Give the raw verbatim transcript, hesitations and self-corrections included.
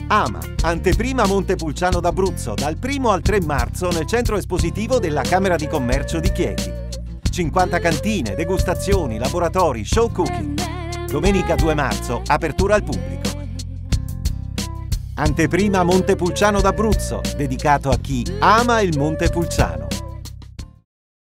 Ama, anteprima Montepulciano d'Abruzzo, dal primo al tre marzo nel centro espositivo della Camera di Commercio di Chieti. cinquanta cantine, degustazioni, laboratori, show cooking. Domenica due marzo, apertura al pubblico. Anteprima Montepulciano d'Abruzzo, dedicato a chi ama il Montepulciano.